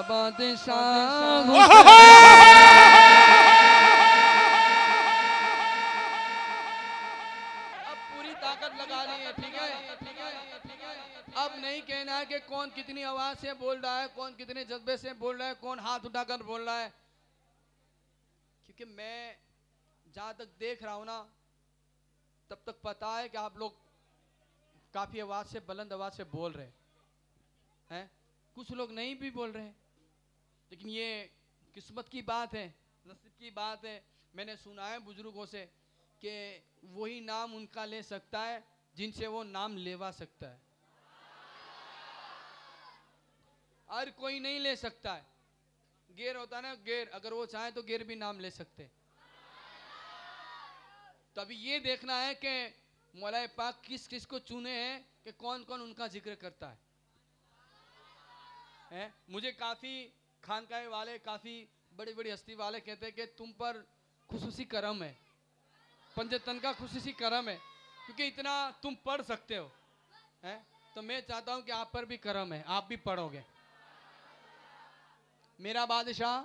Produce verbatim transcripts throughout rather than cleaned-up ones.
बादशाह अब पूरी ताकत लगानी है, ठीक है, ठीक है, ठीक है। अब नहीं कहना है कि कौन कितनी आवाज से बोल रहा है, कौन कितने जज्बे से बोल रहा है, कौन हाथ उठाकर बोल रहा है, क्योंकि मैं जहां तक देख रहा हूं ना तब तक पता है कि आप लोग काफी आवाज से, बुलंद आवाज से बोल रहे हैं, कुछ लोग नहीं भी बोल रहे हैं, लेकिन ये किस्मत की बात है, नसीब की बात है। मैंने सुना है बुजुर्गों से कि वही नाम उनका ले सकता है जिनसे वो नाम लेवा सकता है, और कोई नहीं ले सकता है। गेर होता ना, गेर, अगर वो चाहे तो गेर भी नाम ले सकते। तो अभी ये देखना है कि मौला पाक किस किस को चुने हैं कि कौन कौन उनका जिक्र करता है, है? मुझे काफी खानकाहे वाले, काफी बड़ी बड़ी हस्ती वाले कहते हैं कि तुम पर खुसूसी करम है, पंजतन का खुसूसी करम है, क्योंकि इतना तुम पढ़ सकते हो, है? तो मैं चाहता हूं कि आप पर भी करम है, आप भी पढ़ोगे। मेरा बादशाह,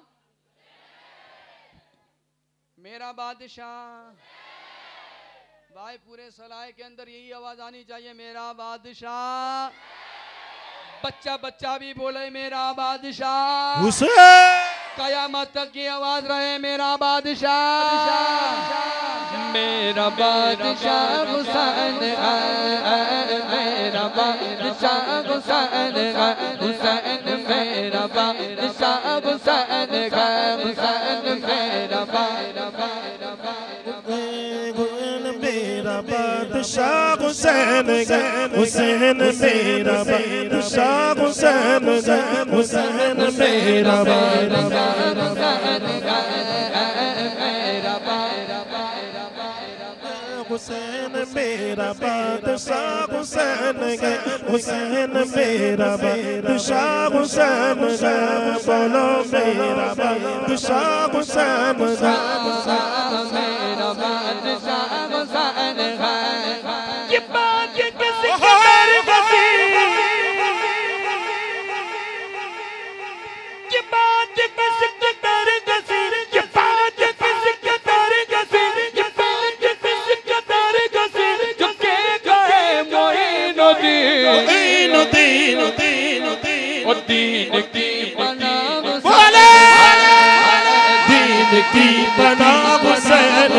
मेरा बादशाह, भाई पूरे सलाहे के अंदर यही आवाज आनी चाहिए, मेरा बादशाह। बच्चा बच्चा भी बोले मेरा बादशाह, हुसैन। कयामत तक की आवाज रहे मेरा बादशाह, मेरा बादशाह हुसैन, मेरा बादशाह हुसैन, हुसैन मेरा बादशाह हुसैन, हुसैन मेरा बादशाह हुसैन, हुसैन मेरा बादशाह हुसैन, हुसैन मेरा बादशाह, हुसैन मेरा बादशाह हुसैन, हुसैन मेरा बादशाह हुसैन, बोलो मेरा बादशाह हुसैन, मेरा बादशाह हुसैन। ये बात किसी कदर गसी, ये बात किसी कदर गसी, ये बात किसी कदर गसी, ये बात किसी कदर गसी, जो के गए मोइनुद्दीन, मोइनुद्दीन, मोइनुद्दीन, और दीन की बना बोले, दीन की बना हुसैन,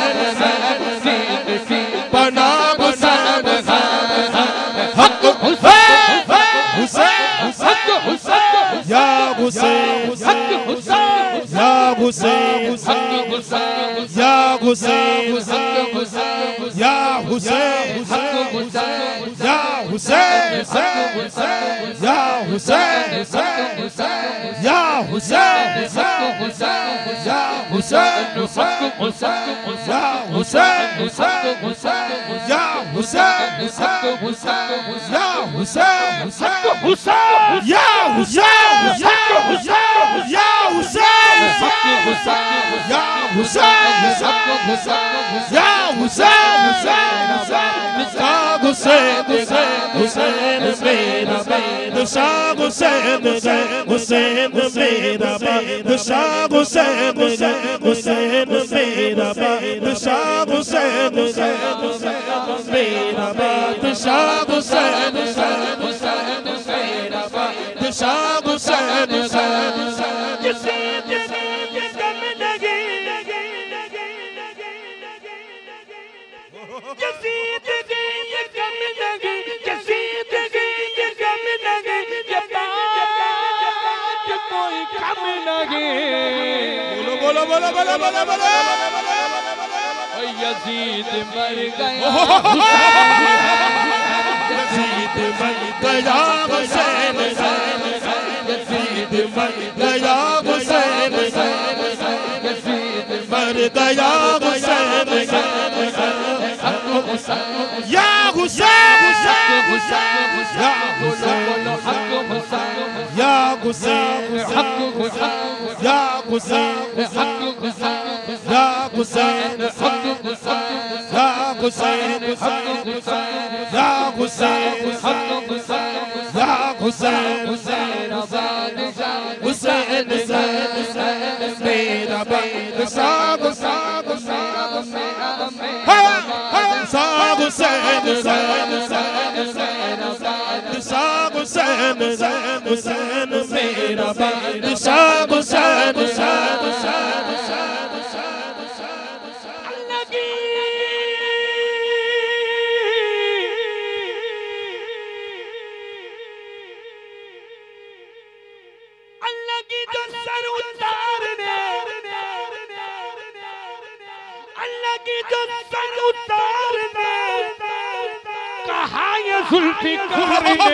बना हुसैन, हक हुसैन, हुसैन, हक हुसैन, या हुसैन, हक हुसैन, या हुसैन, हक हुसैन, या हुसैन, हक हुसैन, या हुसैन, हक हुसैन, या हुसैन, हक हुसैन, या हुसैन, हक हुसैन, या हुसैन, हक हुसैन, या हुसैन, हक हुसैन, या हुसैन, हक हुसैन, या हुसैन, हक हुसैन, या हुसैन, हक हुसैन, या हुसैन, हक हुसैन, या हुसैन, हक हुसैन, या हुसैन, हक हुसैन, या हुसैन, हुसैन, हुसैन मेरा बादशाह हुसैन, हुसैन मेरा बादशाह हुसैन, हुसैन मेरा बादशाह हुसैन, मेरा बादशाह हुसैन, हुसैन मेरा बादशाह हुसैन, किसी जगह कम लगी, किसी जगह कम लगी, किसी जगह कम लगी, जब बात कोई कम लगी, बोलो बोलो बोलो बोलो बोलो बोलो, यजीद मर गया, यजीद मर गया हुसैन, यजीद मर गया हुसैन, यजीद मर गया हुसैन, या हुसैन, या हुसैन, या हुसैन, या हुसैन, या हुसैन, या हुसैन, या हुसैन, या हुसैन, हुसैन मेरा बादशाह हुसैन हुसैन हुसैन हुसैन मेरा बादशाह हुसैन जुल्फिकार ने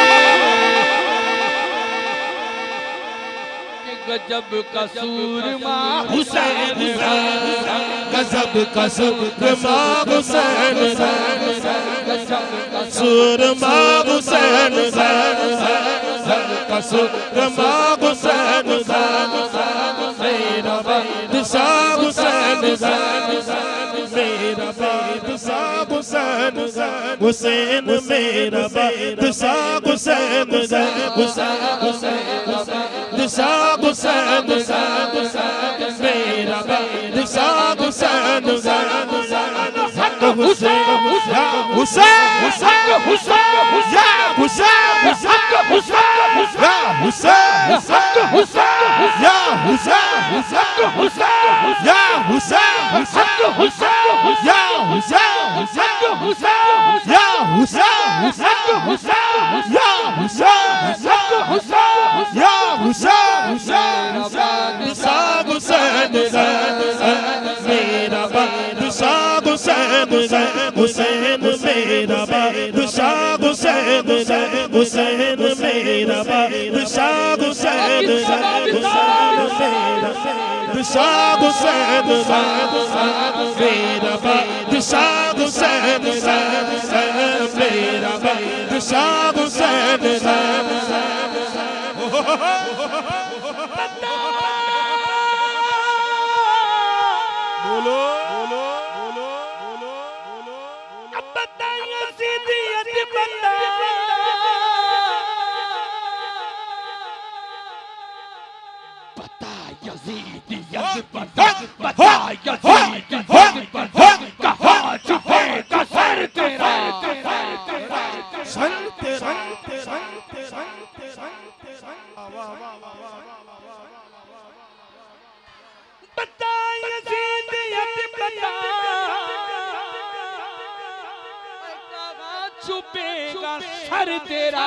गजब का सूरमा हुसैन गजब का सूरमा हुसैन सूरमा हुसैन का सूरमा हुसैन मेरा बादशाह हुसैन मेरा बादशाह हुसैन हुसैन मेरा बादशाह हुसैन बादशाह हुसैन मेरा बादशाह हुसैन हुसैन हुसैन मेरा बादशाह हुसैन हुसैन मेरा बादशाह हुसैन हुसैन मेरा बादशाह हुसैन बादशाह हुसैन मेरा बादशाह हुसैन मेरा बादशाह हुसैन बोलो बोलो बोलो बोलो बोलो अब बताइए सीधियत बता बता यजीदियत बता बता यजीदियत बता कहाँ छुपेगा सर तेरा सर तेरा बता यजीदियत बता कहाँ छुपेगा सर तेरा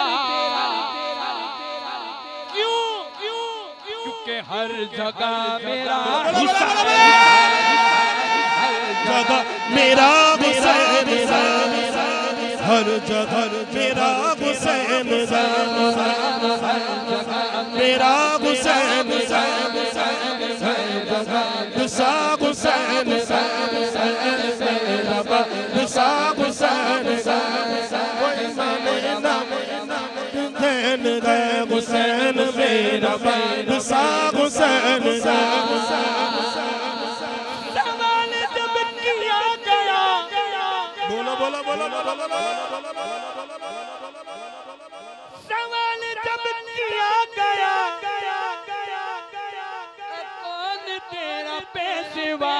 क्यों क्यों क्योंकि हर जगह मेरा जगह मेरा हुसैन हर जगह मेरा हुसैन मेरा हुसैन बादशाह हुसैन मेरा बादशाह हुसैन कोई माने ना हुसैन गए हुसैन मेरा बादशाह हुसैन सवाल जब किया गया बोलो बोलो बोलो बोलो सवाल जब किया गया कौन तेरा पेशवा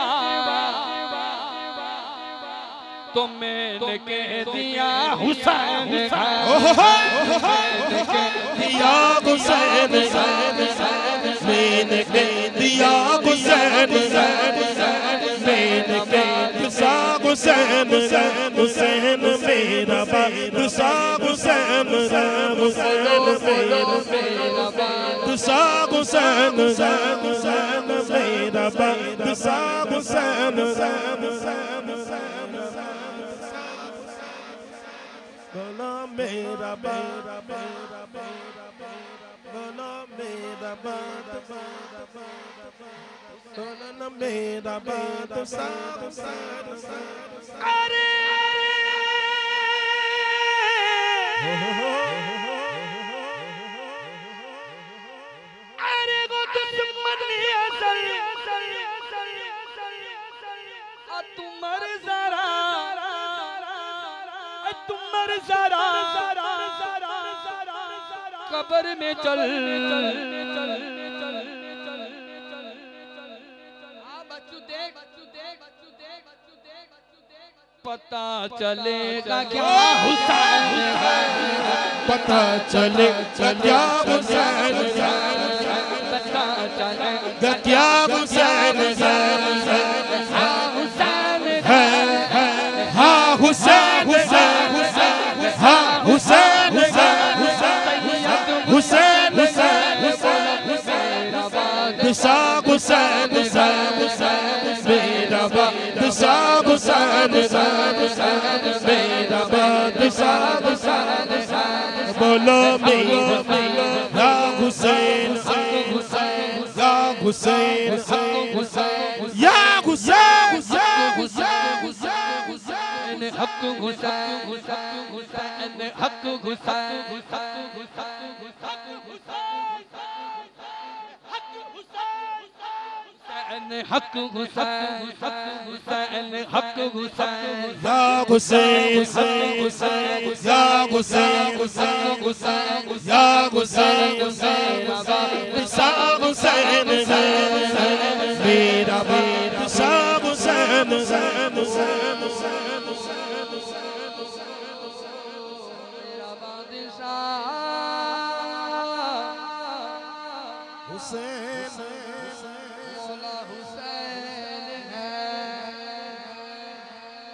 तो मैंने कह दिया हुसैन दिया हुसैन मैंने कह दिया हुसैन मैंने कह हुसैन हुसैन मेरा बादशाह हुसैन हुसैन मेरा बादशाह हुसैन हुसैन मेरा बादशाह हुसैन बोला मेरा मेरा मेरा बोला मेरा बोला मेरा बादशाह अरे अरे वो दुश्मन असल तुमर जरा तुमर जरा कब्र में चल पता चलेगा क्या हुसैन है, पता चलेगा क्या हुसैन है, पता चलेगा क्या हुसैन है, हुसैन है हाँ हुसैन है, हाँ हुसैन है, हुसैन बादशाह हुसैन मेरा बादशाह हुसैन मेरा बादशाह बोलो मेरा हुसैन या हुसैन या हुसैन हक हुसैन हुसैन हक हुसैन हक हुसैन हुसैन हक हुसैन या हुसैन या हुसैन या हुसैन बादशाह हुसैन मेरा बादशाह हुसैन हुसैन